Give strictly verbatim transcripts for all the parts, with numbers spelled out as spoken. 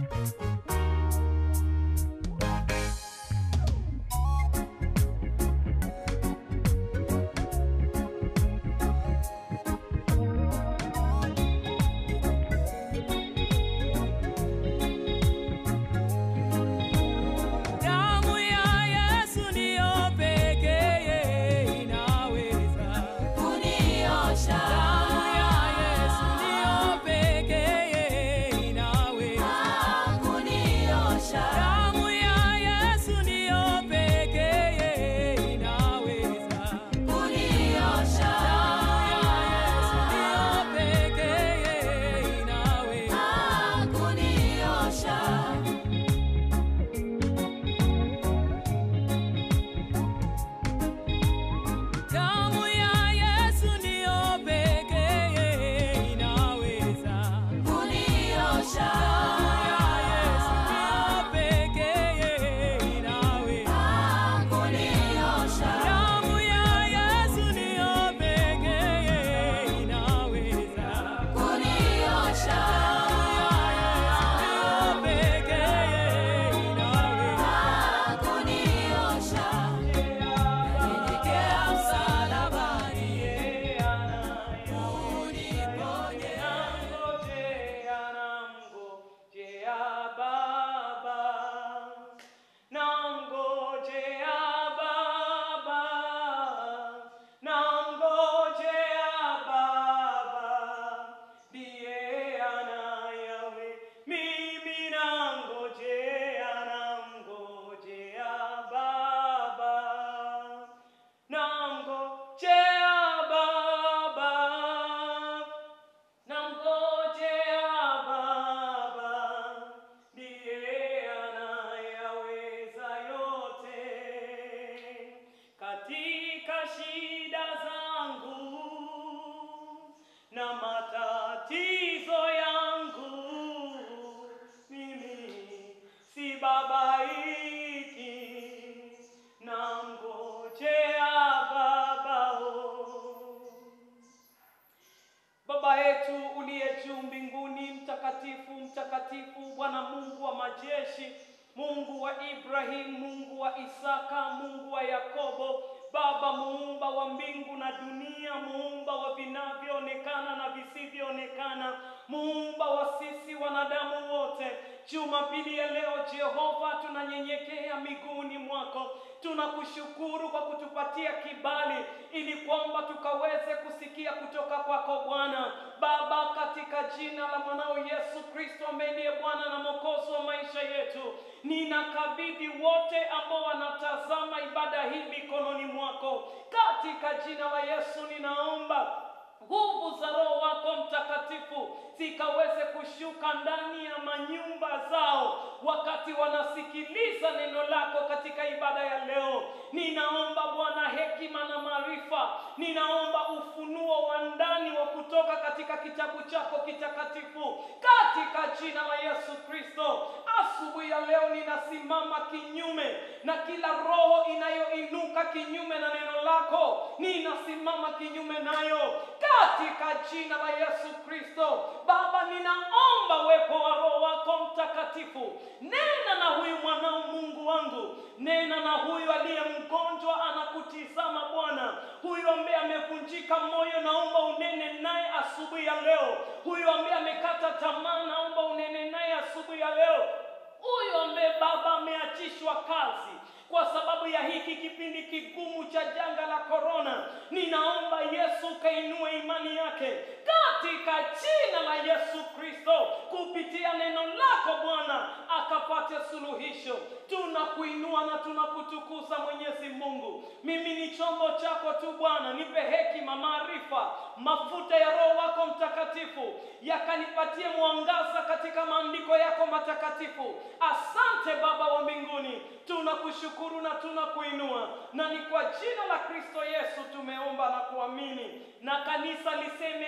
Mungu wa Ibrahim, Mungu wa Isaka, Mungu wa Yakobo, Baba muumba wa mbingu na dunia, muumba wa vinavyoonekana na visivyoonekana, muumba wa sisi wanadamu wote. Jumapili ya leo Jehova, tunanyenyekea miguuni mwako. Tunakushukuru kwa kutupatia kibali ili kwamba tukaweze kusikia kutoka kwako Bwana. Baba, katika jina la mwanao Yesu Kristo ambaye ndiye Bwana na Mwokozi wa maisha yetu, ninakabidhi wote ambao wanatazama ibada hii mikononi mwako. Katika jina la Yesu ninaomba nguvu za Roho wako Mtakatifu zikaweze kushuka ndani ya manyumba zao wakati wanasikiliza neno lako katika ibada ya leo. Ninaomba Bwana hekima na maarifa, ninaomba ufunuo wa ndani wa kutoka katika kitabu chako kitakatifu katika jina la Yesu Kristo. Asubuhi ya leo ninasimama kinyume na kila roho inayoinuka kinyume na neno lako, ninasimama kinyume nayo katika jina la Yesu Kristo. Baba, ninaomba uwepo wa Roho wako Mtakatifu. Nena na huyu mwanao Mungu wangu, nena na huyu aliye mgonjwa anakutizama Bwana, huyu ambaye amevunjika moyo, naomba unene naye asubuhi ya leo. Huyu ambaye amekata tamaa, naomba unene naye asubuhi ya leo. Huyu ambaye Baba ameachishwa kazi kwa sababu ya hiki kipindi kigumu cha janga la corona, ninaomba Yesu kainue imani yake katika jina la Yesu Kristo. Kupitia neno lako Bwana akapate suluhisho. Tunakuinua na tunakutukuza Mwenyezi Mungu. Mimi ni chombo chako tu Bwana, nipe hekima, maarifa, mafuta ya Roho wako Mtakatifu yakanipatie mwangaza katika maandiko yako matakatifu. Asante Baba wa mbinguni, tunakushukuru na tunakuinua, na ni kwa jina la Kristo Yesu tumeomba na kuamini, na kanisa liseme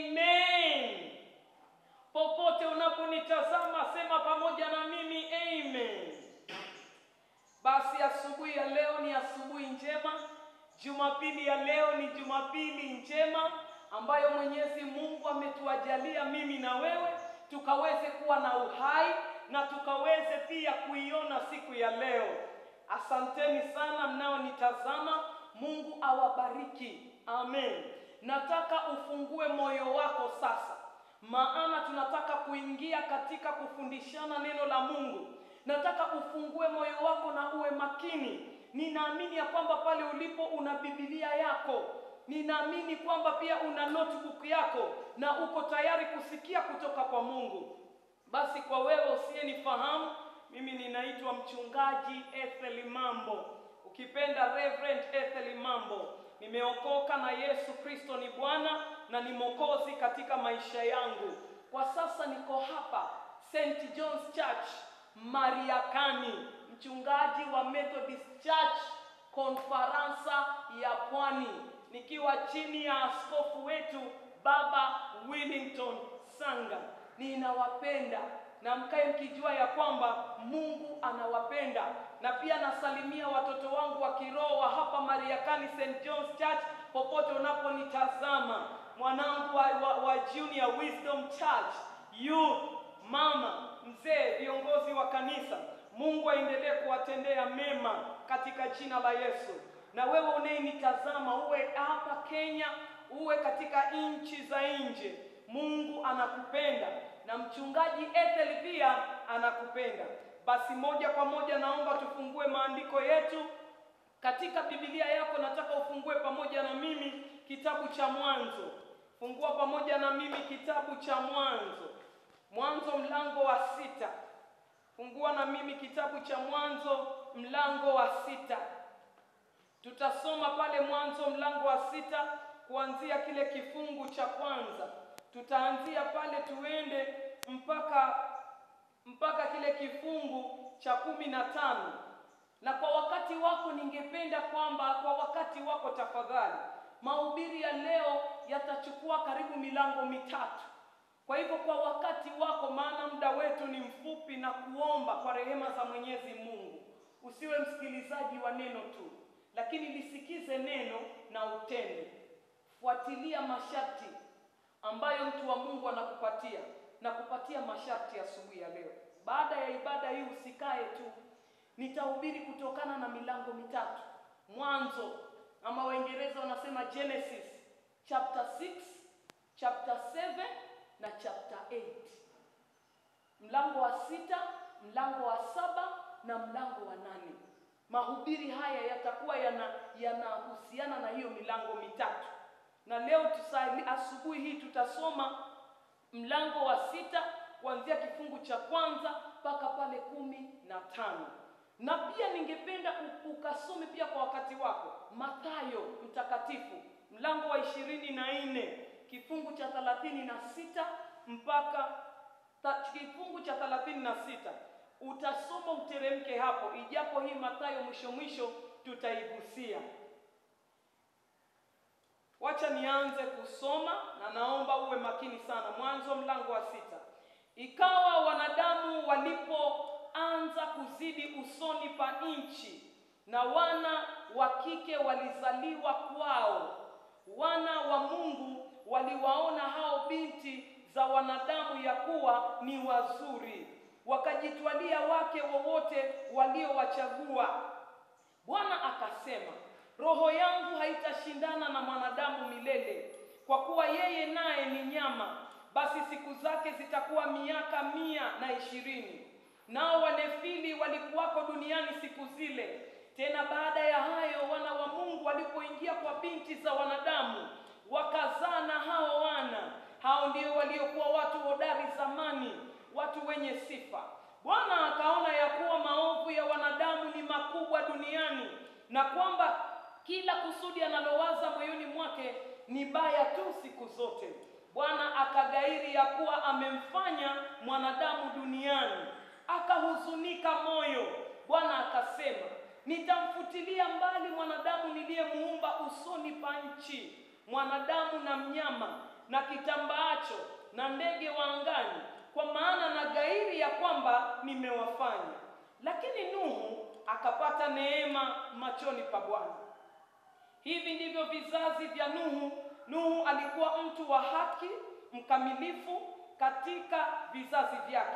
amen. Popote unaponitazama sema pamoja na mimi amen. Basi asubuhi ya leo ni asubuhi njema. Jumapili ya leo ni Jumapili njema ambayo Mwenyezi Mungu ametuajalia mimi na wewe tukaweze kuwa na uhai na tukaweze pia kuiona siku ya leo. Asanteni sana mnaonitazama. Mungu awabariki. Amen. Nataka ufungue moyo wako sasa, maana tunataka kuingia katika kufundishana neno la Mungu. Nataka ufungue moyo wako na uwe makini. Ninaamini ya kwamba pale ulipo una Biblia yako. Ninaamini kwamba pia una notebook yako na uko tayari kusikia kutoka kwa Mungu. Basi kwa wewe usiyenifahamu, mimi ninaitwa mchungaji Ethel Mambo. Ukipenda Reverend Ethel Mambo. Nimeokoka na Yesu Kristo ni Bwana na ni Mwokozi katika maisha yangu. Kwa sasa niko hapa Saint John's Church Mariakani, mchungaji wa Methodist Church Konfaransa ya Pwani, nikiwa chini ya askofu wetu Baba Willington Sanga. Ninawapenda na mkae mkijua ya kwamba Mungu anawapenda. Na pia nasalimia watoto wangu wa kiroho wa hapa Mariakani Saint John's Church popote unaponitazama. Mwanangu wa, wa, wa Junior Wisdom Church, youth, mama, mzee, viongozi wa kanisa. Mungu aendelee kuwatendea mema katika jina la Yesu. Na wewe unayenitazama, uwe hapa Kenya, uwe katika nchi za nje, Mungu anakupenda na mchungaji Ethel pia anakupenda. Basi moja kwa moja naomba tufungue maandiko yetu katika Biblia yako. Nataka ufungue pamoja na mimi kitabu cha Mwanzo. Fungua pamoja na mimi kitabu cha Mwanzo. Mwanzo mlango wa sita. Fungua na mimi kitabu cha Mwanzo mlango wa sita. Tutasoma pale Mwanzo mlango wa sita kuanzia kile kifungu cha kwanza. Tutaanzia pale tuende mpaka mpaka kile kifungu cha kumi na tano. Na kwa wakati wako ningependa kwamba kwa wakati wako tafadhali, mahubiri ya leo yatachukua karibu milango mitatu. Kwa hivyo kwa wakati wako, maana muda wetu ni mfupi, na kuomba kwa rehema za Mwenyezi Mungu usiwe msikilizaji wa neno tu, lakini lisikize neno na utende. Fuatilia masharti ambayo mtu wa Mungu anakupatia, na kupatia masharti asubuhi ya leo. Baada ya ibada hii usikae tu. Nitahubiri kutokana na milango mitatu. Mwanzo, ama Waingereza wanasema Genesis, chapter six, chapter seven na chapter eight. Mlango wa sita, mlango wa saba na mlango wa nane. Mahubiri haya yatakuwa yana yanahusiana na hiyo milango mitatu. Na leo tusali, asubuhi hii tutasoma mlango wa sita kuanzia kifungu cha kwanza mpaka pale kumi na tano. Na pia ningependa ukasome pia kwa wakati wako Mathayo mtakatifu mlango wa ishirini na nne kifungu cha thelathini na sita mpaka ta, kifungu cha thelathini na sita. Utasoma uteremke hapo, ijapo hii Mathayo mwisho mwisho tutaigusia. Wacha nianze kusoma na naomba uwe makini sana. Mwanzo mlango wa sita. Ikawa wanadamu walipoanza kuzidi usoni pa nchi, na wana wa kike walizaliwa kwao, wana wa Mungu waliwaona hao binti za wanadamu ya kuwa ni wazuri, wakajitwalia wake wowote waliowachagua. Bwana akasema, roho yangu haitashindana na mwanadamu milele, kwa kuwa yeye naye ni nyama, basi siku zake zitakuwa miaka mia na ishirini. Nao wanefili walikuwako duniani siku zile. Tena baada ya hayo wana wa Mungu walipoingia kwa binti za wanadamu, wakazaa na hao wana. Hao ndio waliokuwa watu hodari zamani, watu wenye sifa. Bwana akaona ya kuwa maovu ya wanadamu ni makubwa duniani, na kwamba kila kusudi analowaza moyoni mwake ni baya tu siku zote. Bwana akagairi ya kuwa amemfanya mwanadamu duniani, akahuzunika moyo. Bwana akasema, nitamfutilia mbali mwanadamu niliyemuumba usoni pa nchi, mwanadamu na mnyama na kitambaacho na ndege wa angani, kwa maana na gairi ya kwamba nimewafanya. Lakini Nuhu akapata neema machoni pa Bwana. Hivi ndivyo vizazi vya Nuhu. Nuhu alikuwa mtu wa haki, mkamilifu katika vizazi vyake,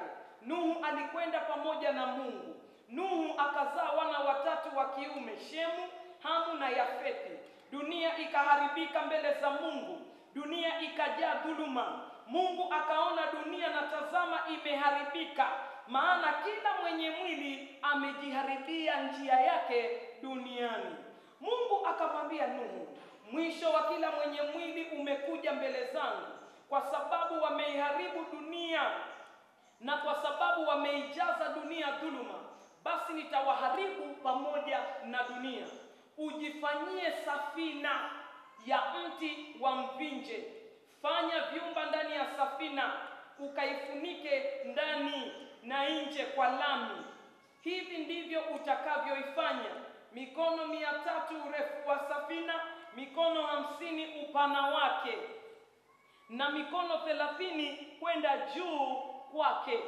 Nuhu alikwenda pamoja na Mungu. Nuhu akazaa wana watatu wa kiume, Shemu, Hamu na Yafethi. Dunia ikaharibika mbele za Mungu. Dunia ikajaa dhuluma. Mungu akaona dunia na tazama imeharibika, maana kila mwenye mwili amejiharibia njia yake duniani. Mungu akamwambia Nuhu, mwisho wa kila mwenye mwili umekuja mbele zangu, kwa sababu wameiharibu dunia na kwa sababu wameijaza dunia dhuluma, basi nitawaharibu pamoja na dunia. Ujifanyie safina ya mti wa mvinje. Fanya vyumba ndani ya safina, ukaifunike ndani na nje kwa lami. Hivi ndivyo utakavyoifanya: mikono mia tatu urefu wa safina, mikono hamsini upana wake, na mikono thelathini kwenda juu kwake.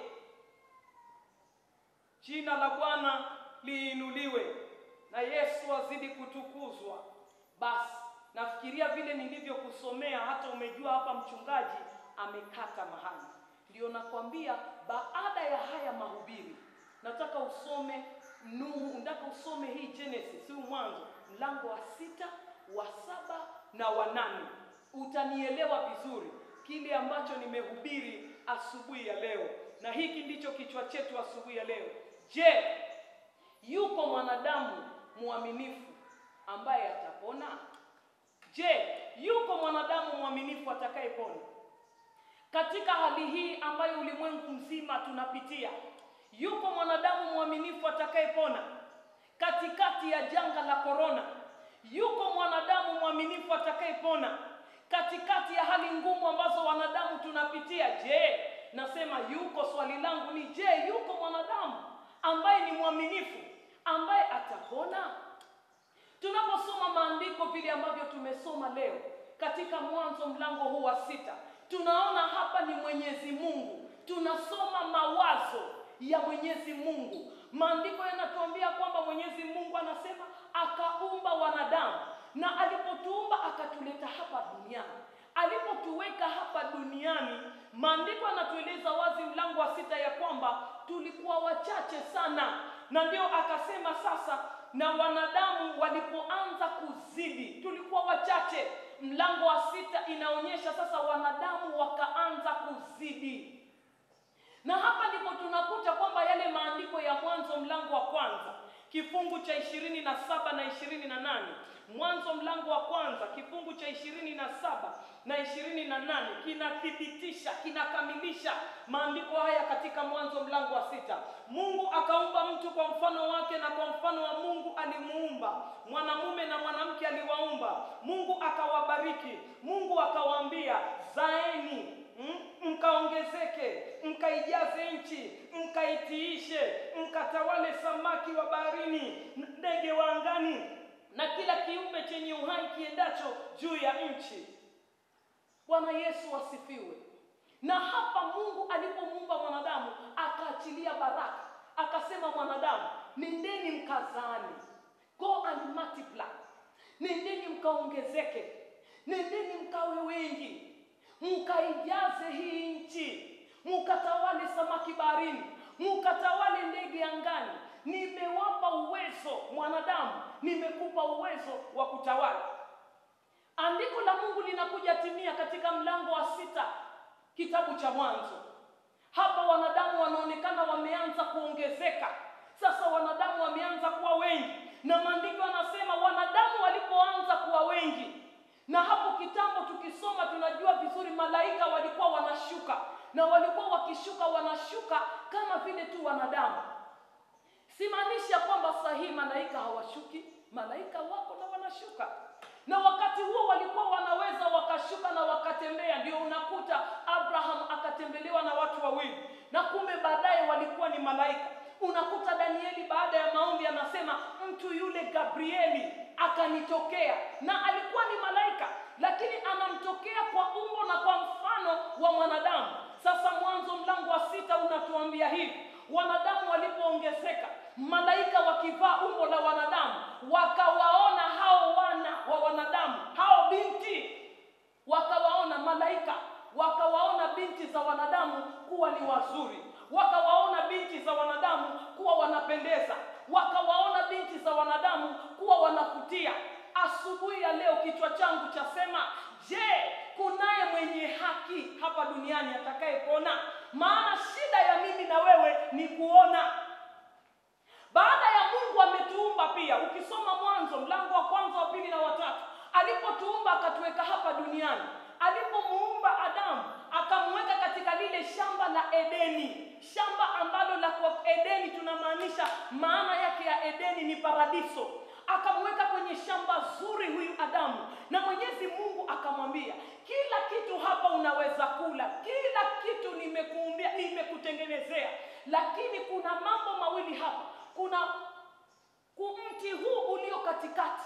Jina la Bwana liinuliwe na Yesu azidi kutukuzwa. Basi nafikiria vile nilivyokusomea, hata umejua hapa mchungaji amekata mahali. Ndio nakwambia baada ya haya mahubiri nataka usome Nuhu, nataka usome hii Genesis, huu Mwanzo, mlango wa sita, wa saba na wa nane. Utanielewa vizuri kile ambacho nimehubiri asubuhi ya leo. Na hiki ndicho kichwa chetu asubuhi ya leo. Je, yuko mwanadamu mwaminifu ambaye atapona? Je, yuko mwanadamu mwaminifu atakayepona? Katika hali hii ambayo ulimwengu mzima tunapitia, yuko mwanadamu mwaminifu atakayepona? Katikati ya janga la corona, yuko mwanadamu mwaminifu atakayepona? Katikati ya hali ngumu ambazo wanadamu tunapitia, je, nasema yuko, swali langu ni je, yuko mwanadamu ambaye ni mwaminifu ambaye atapona? Tunaposoma maandiko vile ambavyo tumesoma leo katika Mwanzo mlango huu wa sita, tunaona hapa ni Mwenyezi Mungu. Tunasoma mawazo ya Mwenyezi Mungu. Maandiko yanatuambia kwamba Mwenyezi Mungu anasema akaumba wanadamu, na alipotuumba akatuleta hapa duniani. Alipotuweka hapa duniani, maandiko yanatueleza wazi mlango wa sita ya kwamba tulikuwa wachache sana, na ndio akasema sasa, na wanadamu walipoanza kuzidi tulikuwa wachache. Mlango wa sita inaonyesha sasa wanadamu wakaanza kuzidi. Na hapa ndipo tunakuta kwamba yale maandiko ya Mwanzo mlango wa kwanza kifungu cha ishirini na saba na ishirini na nane, Mwanzo mlango wa kwanza kifungu cha ishirini na saba na ishirini na nane kinathibitisha, kinakamilisha maandiko haya katika Mwanzo mlango wa sita. Mungu akaumba mtu kwa mfano wake, na kwa mfano wa Mungu alimuumba, mwanamume na mwanamke aliwaumba. Mungu akawabariki. Mungu akawaambia, zaeni, mkaongezeke, mkaijaze nchi, mkaitiishe, mkatawale samaki wa baharini, ndege wa angani, na kila kiumbe chenye uhai kiendacho juu ya nchi. Bwana Yesu asifiwe. Na hapa Mungu alipomuumba mwanadamu akaachilia baraka, akasema mwanadamu, nendeni mkazani, go and multiply, nendeni mkaongezeke, nendeni mkawe wengi, mkaijaze hii nchi, mkatawale samaki baharini, mkatawale ndege angani. Nimewapa uwezo mwanadamu, nimekupa uwezo wa kutawala. Andiko la Mungu linakuja timia katika mlango wa sita kitabu cha Mwanzo. Hapa wanadamu wanaonekana wameanza kuongezeka. Sasa wanadamu wameanza kuwa wengi, na maandiko yanasema wanadamu walipoanza kuwa wengi, na hapo kitambo tukisoma tunajua vizuri malaika walikuwa wanashuka, na walikuwa wakishuka wanashuka kama vile tu wanadamu. Simaanishi kwamba sahihi malaika hawashuki, malaika wako na wanashuka. Na wakati huo walikuwa wanaweza wakashuka na wakatembea. Ndio unakuta Abraham akatembelewa na watu wawili, na kumbe baadaye walikuwa ni malaika. Unakuta Danieli baada ya maombi anasema mtu yule Gabrieli akanitokea, na alikuwa ni malaika, lakini anamtokea kwa umbo na kwa mfano wa mwanadamu. Sasa Mwanzo mlango wa sita unatuambia hivi, wanadamu walipoongezeka, malaika wakivaa umbo la wanadamu wakawaona hao wana wa wanadamu, hao binti, wakawaona malaika, wakawaona binti za wanadamu kuwa ni wazuri, wakawaona binti za wanadamu kuwa wanapendeza, wakawaona binti za wanadamu kuwa wanavutia. Asubuhi ya leo kichwa changu chasema, je, kunaye mwenye haki hapa duniani atakayepona? Maana shida ya mimi na wewe ni kuona. Baada ya Mungu ametuumba pia, ukisoma Mwanzo mlango wa kwanza, wa pili na watatu, alipotuumba akatuweka hapa duniani, alipomuumba Adamu akamweka katika lile shamba la Edeni, shamba ambalo la kwa Edeni tunamaanisha maana yake ya Edeni ni paradiso. Akamweka kwenye shamba zuri huyu Adamu, na Mwenyezi Mungu akamwambia, kila kitu hapa unaweza kula, kila kitu nimekuumbia, nimekutengenezea, lakini kuna mambo mawili hapa. Kuna mti huu ulio katikati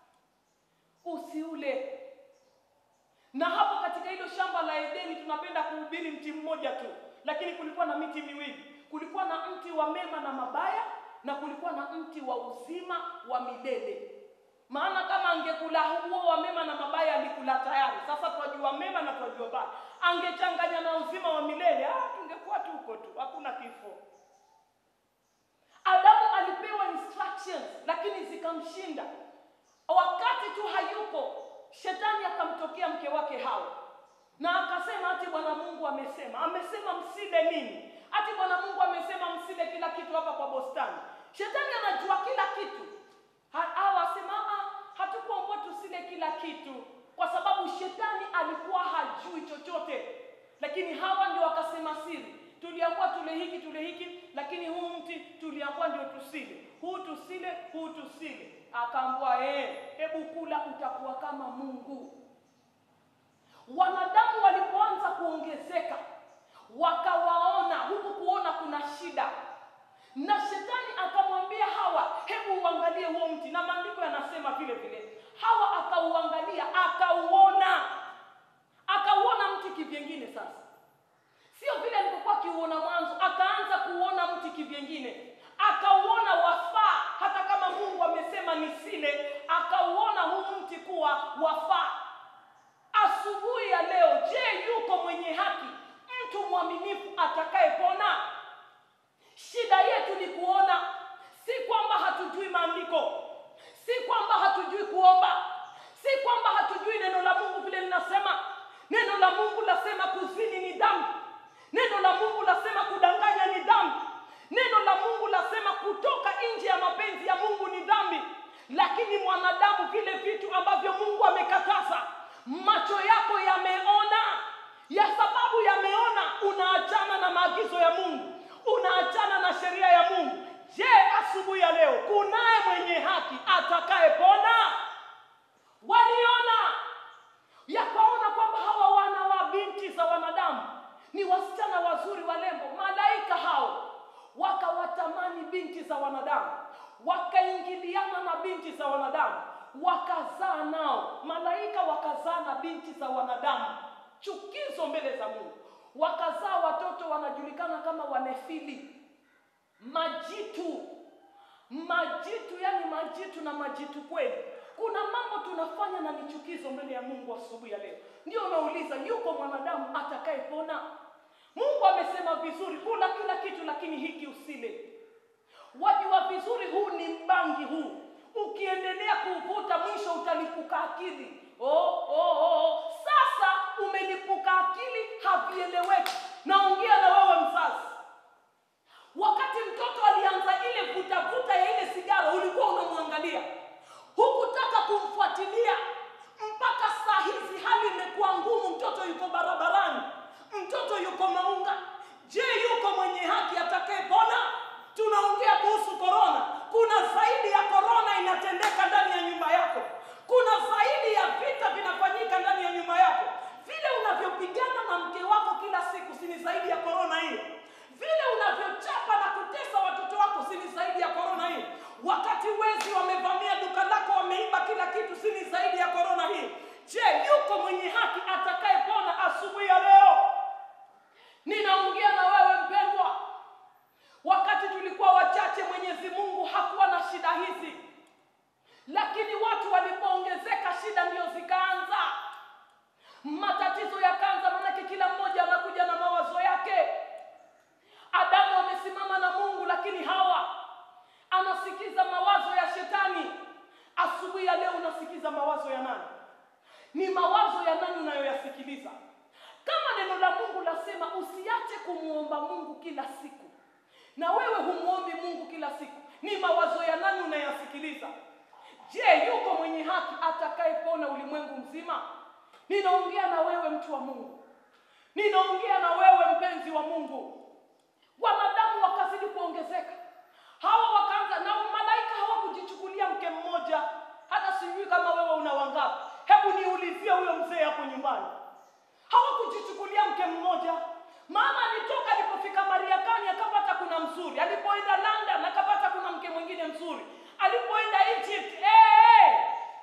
usiule. Na hapo katika hilo shamba la Edeni tunapenda kuhubiri mti mmoja tu, lakini kulikuwa na miti miwili. Kulikuwa na mti wa mema na mabaya, na kulikuwa na mti wa uzima wa milele. Maana kama angekula huo wa mema na mabaya alikula tayari. Sasa twajua mema na twajua baya. Angechanganya na uzima wa milele, ah tungekuwa tu huko tu, hakuna kifo. Adamu alipewa instructions lakini zikamshinda. Wakati tu hayupo, Shetani akamtokea mke wake Hawa. Na akasema ati Bwana Mungu amesema, amesema msile nini? Ati Bwana Mungu amesema msile kila kitu hapa kwa bustani. Shetani anajua kila kitu. Hawa asema ah hatukuomba tusile kila kitu, kwa sababu Shetani alikuwa hajui chochote. Lakini Hawa ndio wakasema siri. Tuliambiwa tule hiki tule hiki, lakini huu mti tuliambiwa ndio tusile. Huu tusile, huu tusile. Akaambiwa eh, hebu kula utakuwa kama Mungu. Wanadamu walipoanza kuongezeka, wakawaona huku kuona kuna shida. Na Shetani akamwambia Hawa, hebu uangalie huo mti. Na maandiko yanasema vile vile, Hawa akauangalia, akauona. Akauona mti kivyengine sasa. Sio vile alipokuwa kiuona mwanzo, akaanza kuona mti kivyengine. Akauona wafaa, hata kama Mungu amesema nisile, akauona huu mti kuwa wafaa. Asubuhi ya leo, je, yuko mwenye haki, mtu mwaminifu atakayepona? Shida yetu ni kuona. Si kwamba hatujui maandiko, si kwamba hatujui kuomba, si kwamba hatujui neno la Mungu vile linasema. Neno la Mungu lasema kuzini ni dhambi. Neno la Mungu lasema kudanganya ni dhambi. Neno la Mungu lasema kutoka nje ya mapenzi ya Mungu ni dhambi. Lakini mwanadamu, vile vitu ambavyo Mungu amekataza, macho yako yameona. Ya sababu yameona, unaachana na maagizo ya Mungu, unaachana na sheria ya Mungu. Je, asubuhi ya leo kunaye mwenye haki atakayepona? Waliona, yakaona kwamba hawa wana wa binti za wanadamu ni wasichana wazuri walembo. Malaika hao wakawatamani binti za wanadamu, wakaingiliana na binti za wanadamu, wakazaa nao. Malaika wakazaa na binti za wanadamu, chukizo mbele za Mungu. Wakazaa watoto wanajulikana kama Wanefili, majitu. Majitu, yani majitu na majitu kweli. Kuna mambo tunafanya na ni chukizo mbele ya Mungu asubuhi ya leo. Ndio unauliza, yuko mwanadamu atakayepona? Mungu amesema vizuri, kula kila kitu lakini hiki usile. Wajua vizuri huu ni mbangi huu. Ukiendelea kuvuta mwisho utalipuka akili. Oh, oh, oh. Sasa umelipuka akili, havieleweki. Naongea na wewe mzazi. Wakati mtoto alianza ile vuta vuta ya ile sigara, ulikuwa unamwangalia, hukutaka kumfuatilia. Mpaka saa hizi hali imekuwa ngumu, mtoto yuko barabarani, mtoto yuko Maunga. Je, yuko mwenye haki atakayepona? Tunaongea kuhusu corona. Kuna zaidi ya corona inatendeka ndani ya nyumba yako. Kuna zaidi ya vita vinafanyika ndani ya nyumba yako. Vile unavyopigana na mke wako kila siku, si ni zaidi ya corona hiyo? Vile unavyochapa na kutesa watoto wako, si ni zaidi ya corona hiyo? Wakati wezi wamevamia duka lako, wameiba kila kitu, si ni zaidi ya corona hiyo? Je, yuko mwenye haki atakayepona asubuhi ya leo? Ninaongea na wewe mpendwa. Wakati tulikuwa wachache, Mwenyezi Mungu hakuwa na shida hizi. Lakini watu walipoongezeka, shida ndio zikaanza. Matatizo yakaanza, maana kila mmoja anakuja na mawazo yake. Adamu ni mawazo ya nani unayoyasikiliza. Kama neno la Mungu lasema usiache kumuomba Mungu kila siku, na wewe humuombi Mungu kila siku, ni mawazo ya nani unayasikiliza? Je, yuko mwenye haki atakayepona ulimwengu mzima? Ninaongea na wewe mtu wa Mungu. Ninaongea na wewe mpenzi wa Mungu. Wanadamu wakazidi kuongezeka. Hawa wakaanza, na malaika hawakujichukulia mke mmoja. Hata sijui kama wewe una wangapi. Hebu niulizie huyo mzee hapo nyumbani. Hawakujichukulia mke mmoja. Maana alitoka, alipofika Mariakani akapata kuna mzuri. Alipoenda London akapata kuna mke mwingine mzuri. Alipoenda Egypt, eh hey!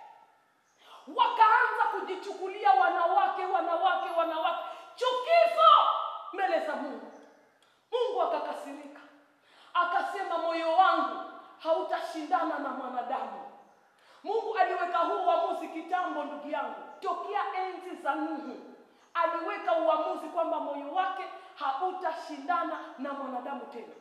Wakaanza kujichukulia wanawake, wanawake, wanawake. Chukizo mbele za Mungu. Mungu akakasirika. Akasema moyo wangu hautashindana na mwanadamu. Mungu aliweka huu uamuzi kitambo ndugu yangu. Tokea enzi za Nuhu. Aliweka uamuzi kwamba moyo wake hautashindana na mwanadamu tena.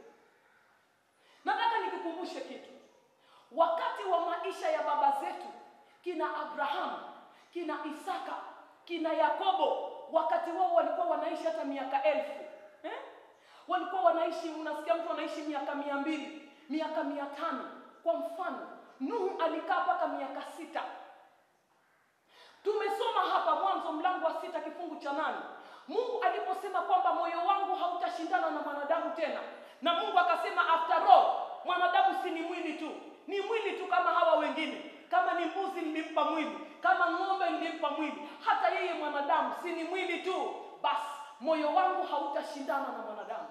Nataka nikukumbushe kitu. Wakati wa maisha ya baba zetu, kina Abrahamu, kina Isaka, kina Yakobo, wakati wao walikuwa wanaishi hata miaka elfu. Eh? Walikuwa wanaishi, unasikia mtu anaishi miaka mia mbili, miaka mia tano. Kwa mfano, Nuhu alikaa mpaka miaka sita. Tumesoma hapa Mwanzo mlango wa sita kifungu cha nane. Mungu aliposema kwamba moyo wangu hautashindana na mwanadamu tena. Na Mungu akasema after all, mwanadamu si ni mwili tu. Ni mwili tu kama hawa wengine. Kama ni mbuzi nilimpa mwili, kama ng'ombe nilimpa mwili, hata yeye mwanadamu si ni mwili tu. Basi moyo wangu hautashindana na mwanadamu.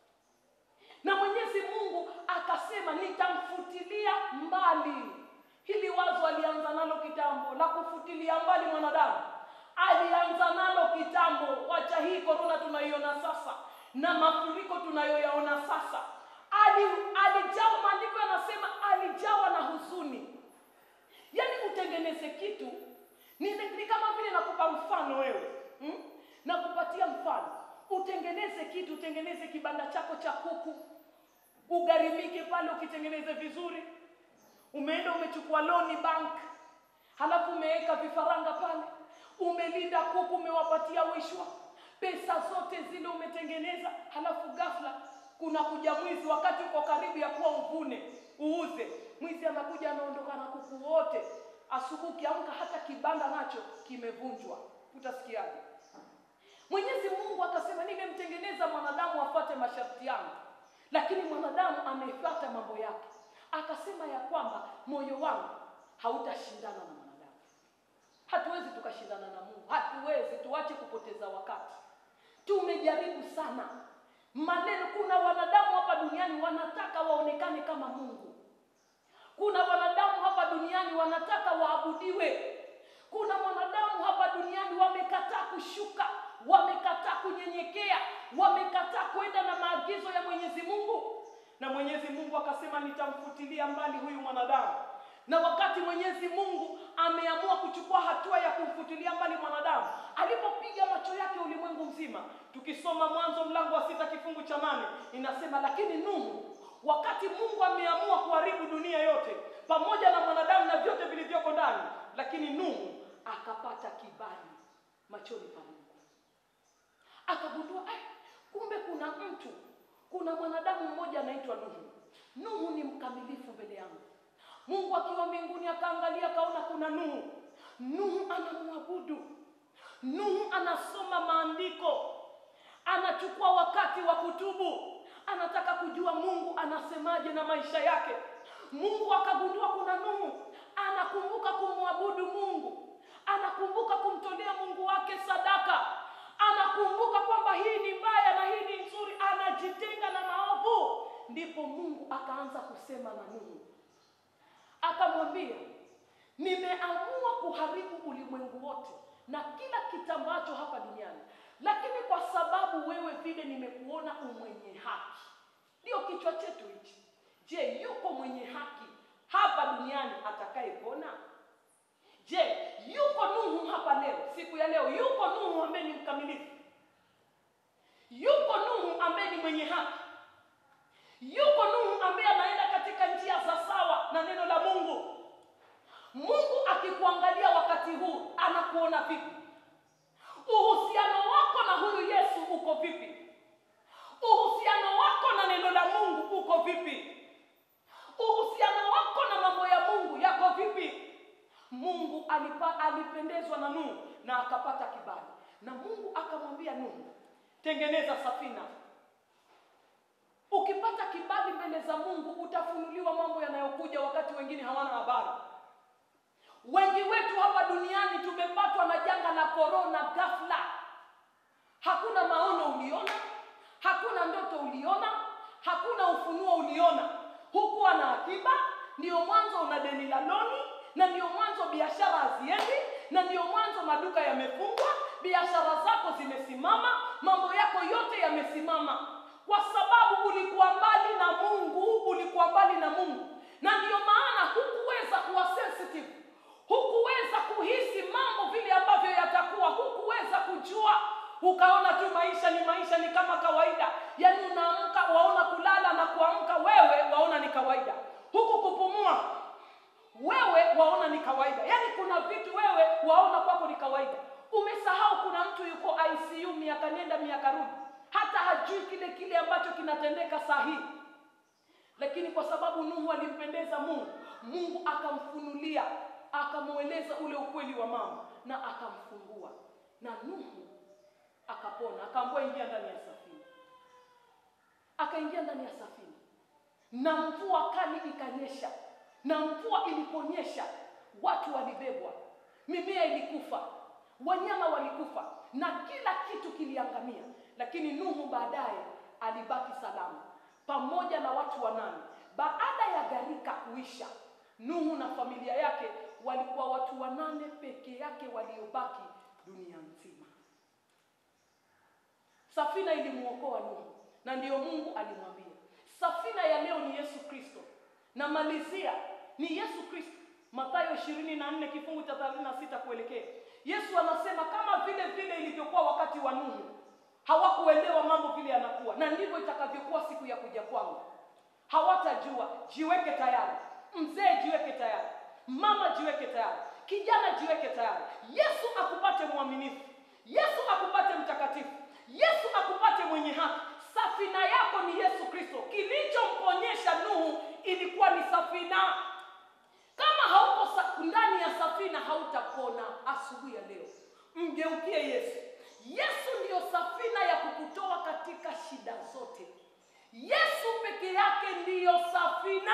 Na Mwenyezi Mungu akasema nitamfutilia mbali. Hili wazo alianza nalo kitambo, la kufutilia mbali mwanadamu. Alianza nalo kitambo. Wacha hii corona tunaiona sasa na mafuriko tunayoyaona sasa. Ali alijawa, maandiko yanasema alijawa na huzuni. Yaani utengeneze kitu, ni, ni kama vile nakupa mfano wewe. Hmm? Nakupatia mfano. Utengeneze kitu, utengeneze kibanda chako cha kuku. Ugarimike pale ukitengeneze vizuri. Umeenda umechukua loan bank. Halafu umeweka vifaranga pale. Umelinda kuku, umewapatia wishwa. Pesa zote zile umetengeneza, halafu ghafla kuna kuja mwizi wakati uko karibu ya kuwa uvune, uuze. Mwizi anakuja anaondoka na kuku wote. Asubuhi kiamka hata kibanda nacho kimevunjwa. Utasikiaje? Mwenyezi Mungu akasema nimemtengeneza mwanadamu afuate masharti yangu. Lakini mwanadamu amefuata mambo yake. Akasema ya kwamba moyo wangu hautashindana na mwanadamu. Hatuwezi tukashindana na Mungu. Hatuwezi, tuache kupoteza wakati. Tumejaribu sana. Maneno, kuna wanadamu hapa duniani wanataka waonekane kama Mungu. Kuna wanadamu hapa duniani wanataka waabudiwe. Kuna wanadamu hapa duniani wamekataa kushuka, wamekataa kunyenyekea, wamekataa kwenda na maagizo ya Mwenyezi Mungu. Na Mwenyezi Mungu akasema nitamfutilia mbali huyu mwanadamu. Na wakati Mwenyezi Mungu ameamua kuchukua hatua ya kumfutilia mbali mwanadamu, alipopiga macho yake ulimwengu mzima, tukisoma Mwanzo mlango wa sita kifungu cha nane, inasema lakini Nuhu, wakati Mungu ameamua kuharibu dunia yote pamoja na mwanadamu na vyote vilivyoko ndani, lakini Nuhu akapata kibali machoni pa Mungu. Akagundua eh, kumbe kuna mtu, kuna mwanadamu mmoja anaitwa Nuhu. Nuhu ni mkamilifu mbele yangu. Mungu akiwa mbinguni akaangalia akaona kuna Nuhu. Nuhu anamwabudu. Nuhu anasoma maandiko. Anachukua wakati wa kutubu. Anataka kujua Mungu anasemaje na maisha yake. Mungu akagundua kuna Nuhu anakumbuka kumwabudu Mungu. Anakumbuka kumtolea Mungu wake sadaka. Anakumbuka kwamba hii ni mbaya na hii ni nzuri, anajitenga na maovu. Ndipo Mungu akaanza kusema na Nuhu. Akamwambia, nimeamua kuharibu ulimwengu wote na kila kitambacho hapa duniani. Lakini kwa sababu wewe vile nimekuona umwenye haki. Ndio kichwa chetu hichi. Je, yuko mwenye haki hapa duniani atakayepona? Je, yuko Nuhu hapa leo, siku ya leo, yuko Nuhu ambaye ni mkamilifu? Yuko Nuhu ambaye ni mwenye haki? Yuko Nuhu ambaye anaenda katika njia za sawa na neno la Mungu? Mungu akikuangalia wakati huu anakuona vipi? Uhusiano wako na huyu Yesu uko vipi? Uhusiano wako na neno la Mungu uko vipi? Uhusiano wako na mambo ya Mungu yako vipi? Mungu alipa, alipendezwa na Nuhu na akapata kibali. Na Mungu akamwambia Nuhu, tengeneza safina. Ukipata kibali mbele za Mungu utafunuliwa mambo yanayokuja wakati wengine hawana habari. Wengi wetu hapa duniani tumepatwa na janga la corona ghafla. Hakuna maono uliona, hakuna ndoto uliona, hakuna ufunuo uliona. Hukuwa na akiba, ndio mwanzo una deni la loni, na ndio mwanzo biashara haziendi, na ndio mwanzo maduka yamefungwa, biashara zako zimesimama, mambo yako yote yamesimama. Kwa sababu ulikuwa mbali na Mungu, ulikuwa mbali na Mungu. Na ndio maana hukuweza kuwa sensitive. Hukuweza kuhisi mambo vile ambavyo yatakuwa, hukuweza kujua. Ukaona tu maisha ni maisha ni kama kawaida. Yaani unaamka waona kulala na kuamka wewe waona ni kawaida. Huku kupumua wewe waona ni kawaida. Yaani kuna vitu wewe waona kwako ni kawaida. Umesahau kuna mtu yuko I C U miaka nenda miaka rudi. Hata hajui kile kile ambacho kinatendeka sahihi. Lakini kwa sababu Nuhu alimpendeza Mungu, Mungu akamfunulia, akamueleza ule ukweli wa mama na akamfungua. Na Nuhu akapona, akaambiwa ingia ndani ya safina. Akaingia ndani ya safina. Na mvua kali ikanyesha. Na mvua iliponyesha, watu walibebwa, mimea ilikufa, wanyama walikufa, na kila kitu kiliangamia. Lakini Nuhu baadaye alibaki salama pamoja na watu wanane. Baada ya gharika kuisha, Nuhu na familia yake walikuwa watu wanane peke yake waliobaki dunia nzima. Safina ilimuokoa Nuhu, na ndiyo Mungu alimwambia. Safina ya leo ni Yesu Kristo. Na malizia ni Yesu Kristo. Mathayo ishirini na nne kifungu cha thelathini na sita kuelekea. Yesu anasema kama vile vile ilivyokuwa wakati wa Nuhu, hawakuelewa mambo vile yanakuwa, na ndivyo itakavyokuwa siku ya kuja kwangu. Hawatajua. Jiweke tayari. Mzee jiweke tayari. Mama jiweke tayari. Kijana jiweke tayari. Yesu akupate mwaminifu. Yesu akupate mtakatifu. Yesu akupate mwenye haki. Safina yako ni Yesu Kristo. Kilichomponyesha Nuhu ilikuwa ni safina. Kama hauko ndani ya safina hautapona. Asubuhi ya leo mgeukie Yesu. Yesu ndiyo safina ya kukutoa katika shida zote. Yesu peke yake ndiyo safina.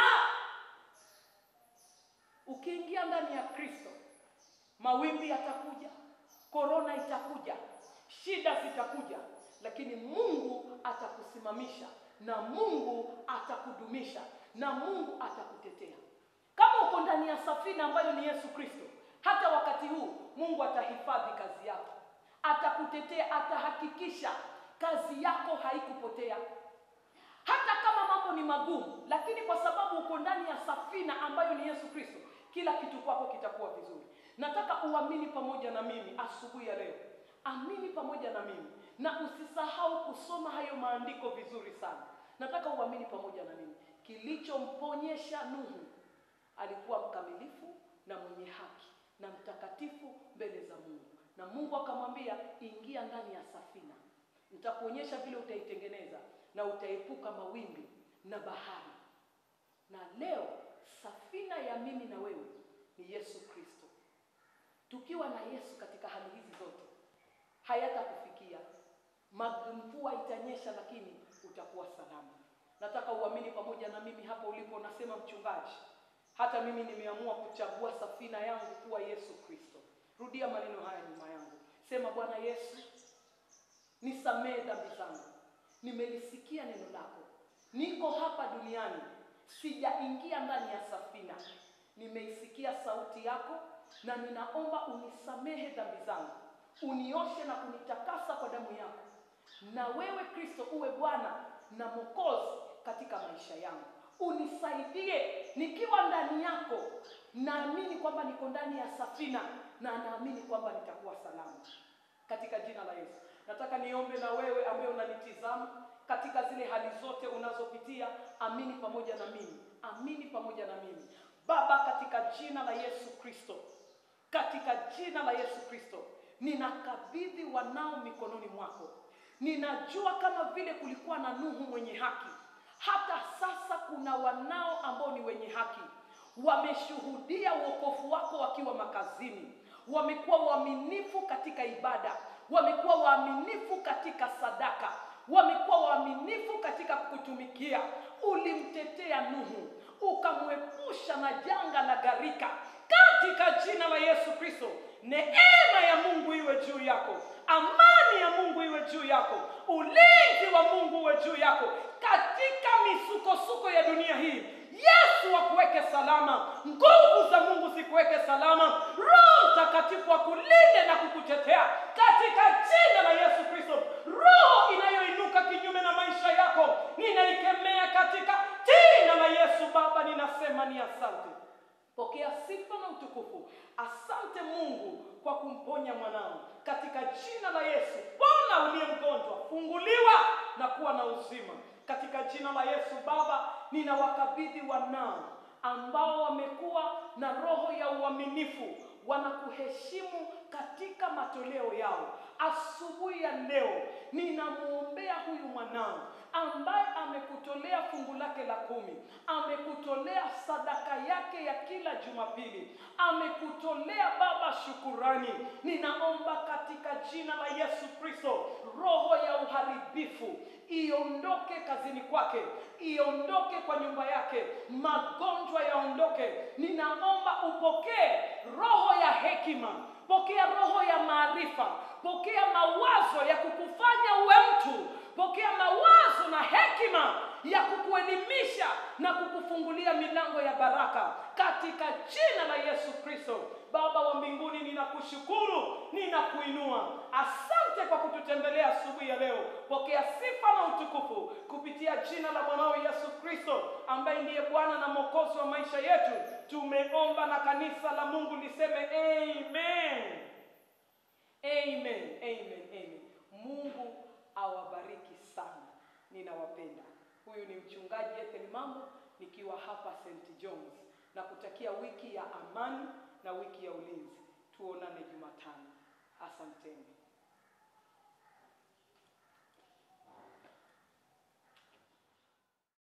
Ukiingia ndani ya Kristo, mawimbi yatakuja, korona itakuja, shida zitakuja, lakini Mungu atakusimamisha, na Mungu atakudumisha, na Mungu atakutetea. Kama uko ndani ya safina ambayo ni Yesu Kristo, hata wakati huu Mungu atahifadhi kazi yako. Atakutetea, atahakikisha kazi yako haikupotea. Hata kama mambo ni magumu, lakini kwa sababu uko ndani ya safina ambayo ni Yesu Kristo, kila kitu kwako kitakuwa vizuri. Nataka uamini pamoja na mimi asubuhi ya leo. Amini pamoja na mimi, na usisahau kusoma hayo maandiko vizuri sana. Nataka uamini pamoja na mimi. Kilichomponyesha Nuhu, alikuwa mkamilifu na mwenye haki na mtakatifu mbele za Mungu. Na Mungu akamwambia ingia ndani ya safina. Nitakuonyesha vile utaitengeneza na utaepuka mawimbi na bahari. Na leo safina ya mimi na wewe ni Yesu Kristo. Tukiwa na Yesu katika hali hizi zote, hayatakufikia. Mvua itanyesha lakini utakuwa salama. Nataka uamini pamoja na mimi hapo ulipo. Nasema mchungaji, hata mimi nimeamua kuchagua safina yangu kuwa Yesu Kristo. Rudia maneno haya nyuma yangu. Sema, Bwana Yesu, nisamehe dhambi zangu. Nimelisikia neno lako. Niko hapa duniani, sijaingia ndani ya safina. Nimeisikia sauti yako na ninaomba unisamehe dhambi zangu. Unioshe na kunitakasa kwa damu yako. Na wewe Kristo uwe Bwana na Mwokozi katika maisha yangu. Unisaidie nikiwa ndani yako. Naamini kwamba niko ndani ya safina na naamini kwamba nitakuwa salama. Katika jina la Yesu. Nataka niombe na wewe ambaye unanitizama katika zile hali zote unazopitia. Amini pamoja na mimi. Amini pamoja na mimi. Baba, katika jina la Yesu Kristo, katika jina la Yesu Kristo, ninakabidhi wanao mikononi mwako. Ninajua kama vile kulikuwa na Nuhu mwenye haki, hata sasa kuna wanao ambao ni wenye haki. Wameshuhudia wokovu wako wakiwa makazini. Wamekuwa waaminifu katika ibada. Wamekuwa waaminifu katika sadaka. Wamekuwa waaminifu katika kukutumikia. Ulimtetea Nuhu, ukamwepusha na janga la gharika. Katika jina la Yesu Kristo, neema ya Mungu iwe juu yako. Amani ya Mungu iwe juu yako. Ulinzi wa Mungu uwe juu yako. Katika misukosuko ya dunia hii, Yesu akuweke salama. Nguvu za Mungu zikuweke salama. Roho Mtakatifu akulinde na kukutetea. Katika jina la Yesu Kristo, roho inayoinuka kinyume na maisha yako, ninaikemea katika jina la Yesu. Baba, ninasema ni asante. Pokea sifa na utukufu. Asante Mungu kwa kumponya mwanao. Katika jina la Yesu, pona uliye mgonjwa, funguliwa na kuwa na uzima. Katika jina la Yesu Baba, ninawakabidhi wanao ambao wamekuwa na roho ya uaminifu, wanakuheshimu katika matoleo yao. Asubuhi ya leo ninamuombea huyu mwanao ambaye amekutolea fungu lake la kumi, amekutolea sadaka yake ya kila Jumapili, amekutolea Baba shukurani. Ninaomba katika jina la Yesu Kristo, roho ya uharibifu iondoke kazini kwake, iondoke kwa nyumba yake, magonjwa yaondoke. Ninaomba upokee roho ya hekima, pokea roho ya maarifa, pokea mawazo ya kukufanya uwe mtu, pokea mawazo na hekima ya kukuelimisha na kukufungulia milango ya baraka katika jina la Yesu Kristo. Baba wa mbinguni, ninakushukuru, ninakuinua. Asante kwa kututembelea asubuhi ya leo. Pokea sifa na utukufu kupitia jina la mwanao Yesu Kristo, ambaye ndiye Bwana na Mwokozi wa maisha yetu. Tumeomba na kanisa la Mungu liseme amen. Amen. Amen. Amen. Mungu awabariki sana. Ninawapenda. Huyu ni mchungaji Ethel Mambo nikiwa hapa Saint John's, na kutakia wiki ya amani na wiki ya ulinzi. Tuonane Jumatano. Asanteni.